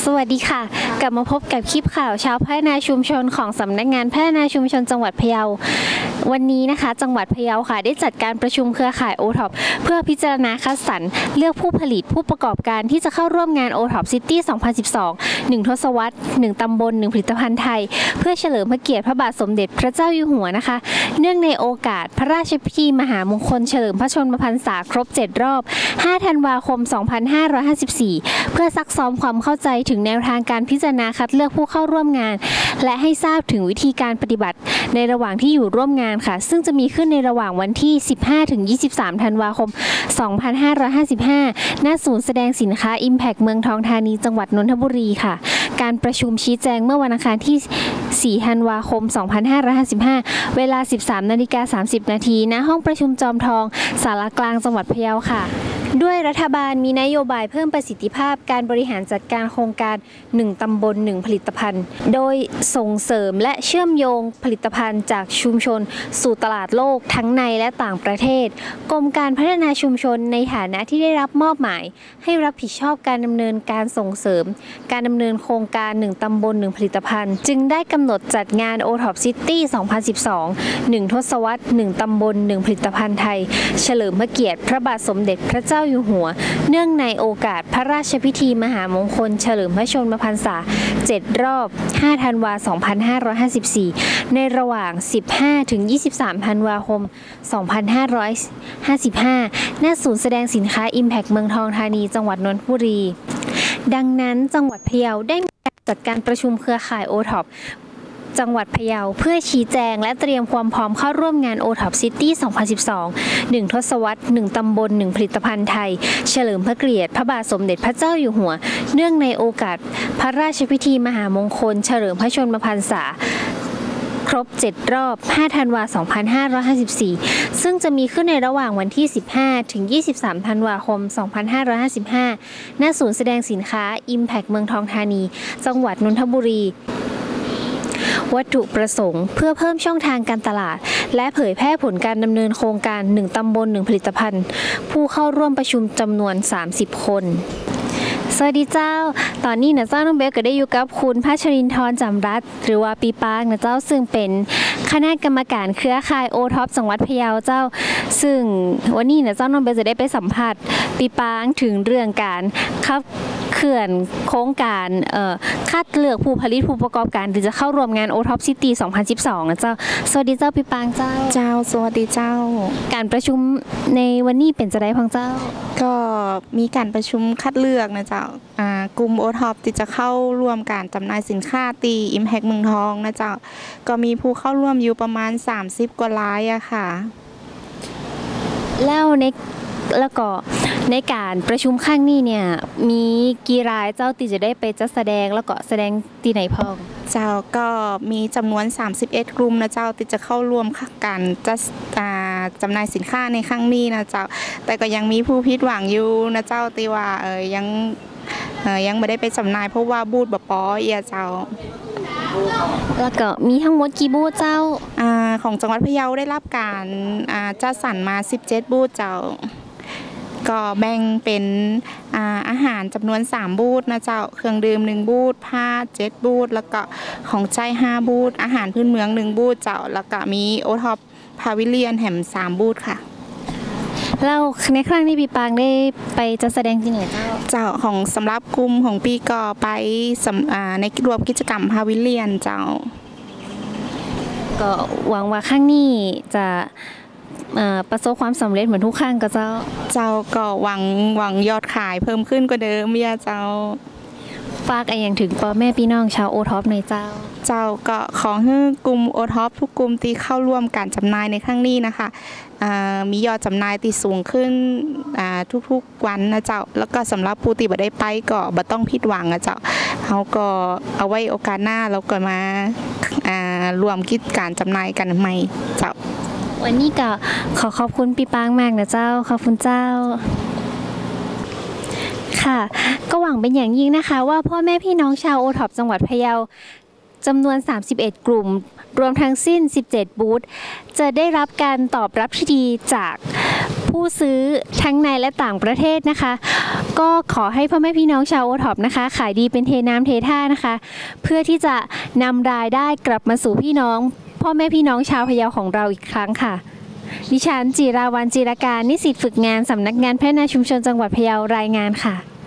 วัสดีค่ะกลับมาพบกับคลิปข่าวเช้าพัฒนาชุมชนของสำนักงานพัฒนาชุมชนจังหวัดพะเยาวันนี้นะคะจังหวัดพะเยาค่ะได้จัดการประชุมเครือข่าย OTOP เพื่อพิจารณาคัดสรรเลือกผู้ผลิตผู้ประกอบการที่จะเข้าร่วมงาน OTOP City 2012 1 ทศวรรษ 1 ตำบล 1 ผลิตภัณฑ์ไทยเพื่อเฉลิมพระเกียรติพระบาทสมเด็จพระเจ้าอยู่หัวนะคะเนื่องในโอกาสพระราชพิธีมหามงคลเฉลิมพระชนมพรรษาครบ 7 รอบ 5 ธันวาคม 2554 เพื่อซักซ้อมความเข้าใจถึงแนวทางการพิจารณาคัดเลือกผู้เข้าร่วมงานและให้ทราบถึงวิธีการปฏิบัติในระหว่างที่อยู่ร่วมงานค่ะซึ่งจะมีขึ้นในระหว่างวันที่ 15-23 ธันวาคม 2555 ณ ศูนย์แสดงสินค้า Impact เมืองทองธานีจังหวัดนนทบุรีค่ะการประชุมชี้แจงเมื่อวันอังคารที่ 4 ธันวาคม 2555 เวลา 13:30 นาทีณ ห้องประชุมจอมทองศาลากลางจังหวัดพะเยาค่ะด้วยรัฐบาลมีนโยบายเพิ่มประสิทธิภาพการบริหารจัดการโครงการ 1 ตำบล 1 ผลิตภัณฑ์โดยส่งเสริมและเชื่อมโยงผลิตภัณฑ์จากชุมชนสู่ตลาดโลกทั้งในและต่างประเทศกรมการพัฒนาชุมชนในฐานะที่ได้รับมอบหมายให้รับผิดชอบการดำเนินการส่งเสริมการดำเนินโครงการ 1 ตำบล 1 ผลิตภัณฑ์จึงได้กำหนดจัดงาน OTOP City 2012 1 ทศวรรษ 1 ตำบล 1 ผลิตภัณฑ์ไทยเฉลิมพระเกียรติพระบาทสมเด็จพระเจ้าอยู่หัวเนื่องในโอกาสพระราชพิธีมหามงคลเฉลิมพระชนมพรรษา 7 รอบ 5 ธันวาคม 2554 ในระหว่าง 15-23 ธันวาคม 2555 ณ ศูนย์แสดงสินค้า Impact เมืองทองธานีจังหวัดนนทบุรีดังนั้นจังหวัดพะเยาได้มีการจัดการประชุมเครือข่าย OTOPจังหวัดพะเยาเพื่อชี้แจงและเตรียมความพร้อมเข้าร่วมงาน OTOP City 2012 1 ทศวรรษ 1 ตำบล 1 ผลิตภัณฑ์ไทยเฉลิมพระเกียรติพระบาทสมเด็จพระเจ้าอยู่หัวเนื่องในโอกาสพระราชพิธีมหามงคลเฉลิมพระชนมพรรษาครบ 7 รอบ 5 ธันวาคม 2554 ซึ่งจะมีขึ้นในระหว่างวันที่ 15-23 ธันวาคม 2555 ณ ศูนย์แสดงสินค้า Impact เมืองทองธานีจังหวัดนนทบุรีวัตถุประสงค์เพื่อเพิ่มช่องทางการตลาดและเผยแพร่ผลการดำเนินโครงการ 1 ตำบล 1 ผลิตภัณฑ์ผู้เข้าร่วมประชุมจำนวน 30 คนสวัสดีเจ้าตอนนี้นะเจ้าน้องเบลก็ได้อยู่กับคุณพัชรินทร์จำรัตน์หรือว่าปีปางนะเจ้าซึ่งเป็นคณะกรรมการเครือข่าย OTOP จังหวัดพะเยาเจ้าซึ่งวันนี้นะเจ้าน้องเบลจะได้ไปสัมภาษณ์ปีปางถึงเรื่องการขับเคลื่อนโครงการคัดเลือกผู้ผลิตผู้ประกอบการที่จะเข้าร่วมงาน OTOP City 2012 นะเจ้าสวัสดีเจ้าปีปางเจ้าสวัสดีเจ้าการประชุมในวันนี้เป็นจะได้พังเจ้าก็มีการประชุมคัดเลือกนะเจ้ากลุ่ม OTOP ที่จะเข้าร่วมการจำหน่ายสินค้าตี Impact เมืองทองนะเจ้าก็มีผู้เข้าร่วมอยู่ประมาณ30 กว่ารายอะค่ะแล้วก็ในการประชุมครั้งนี้เนี่ยมีกี่รายเจ้าที่จะได้ไปจัดแสดงแล้วก็แสดงที่ไหนพ้องเจ้าก็มีจำนวน31กลุ่มนะเจ้าที่จะเข้าร่วมการจัดจำหน่ายสินค้าในครั้งนี้นะเจ้าแต่ก็ยังมีผู้ผิดหวังอยู่นะเจ้าที่ว่ายังไม่ได้ไปจำหน่ายเพราะว่าบูธบ่พอเจ้าแล้วก็มีทั้งหมดกี่บูธเจ้าของจังหวัดพะเยาได้รับการจัดสรรมา17บูธเจ้าก็แบ่งเป็นอาหารจำนวน3บูธนะเจ้าเครื่องดื่ม1บูธผ้า7บูธแล้วก็ของใช้5บูธอาหารพื้นเมือง1บูธเจ้าแล้วก็มี OTOP พาวิเลียนแหม3บูธค่ะแล้วในครั้งนี้ปีปางได้ไปจัดแสดงที่ไหนเจ้าของสำหรับกลุ่มของปีก็ไปในรวมกิจกรรมพาวิเลียนเจ้าก็หวังว่าครั้งนี้จะประสบความสำเร็จเหมือนทุกครั้งก็เจ้าก็หวังยอดขายเพิ่มขึ้นกว่าเดิมเจ้าฝากอย่างถึงพ่อแม่พี่น้องชาว OTOP ในเจ้าก็ขอให้กลุ่ม OTOP ทุกกลุ่มที่เข้าร่วมการจำหน่ายในครั้งนี้นะคะมียอดจำหน่ายที่สูงขึ้นทุกๆวันนะเจ้าแล้วก็สำหรับผู้ที่บ่ได้ไปก็บ่ต้องผิดหวังนะเจ้าเขาก็เอาไว้โอกาสหน้าเราก็มารวมกิจการจำหน่ายกันใหม่เจ้าวันนี้ก็ขอบคุณปีปางมากนะเจ้าขอบคุณเจ้าค่ะก็หวังเป็นอย่างยิ่งนะคะว่าพ่อแม่พี่น้องชาว OTOP จังหวัดพะเยาจำนวน31กลุ่มรวมทั้งสิ้น17บูธจะได้รับการตอบรับที่ดีจากผู้ซื้อทั้งในและต่างประเทศนะคะก็ขอให้พ่อแม่พี่น้องชาวโอท็อปนะคะขายดีเป็นเทน้ำเทท่านะคะ เพื่อที่จะนำรายได้กลับมาสู่พี่น้องพ่อแม่พี่น้องชาวพะเยาของเราอีกครั้งค่ะดิฉันจิราวรรณจิรการนิสิตฝึกงานสำนักงานพัฒนาชุมชนจังหวัดพะเยารายงานค่ะ